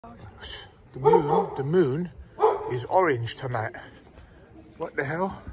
The moon is orange tonight. What the hell?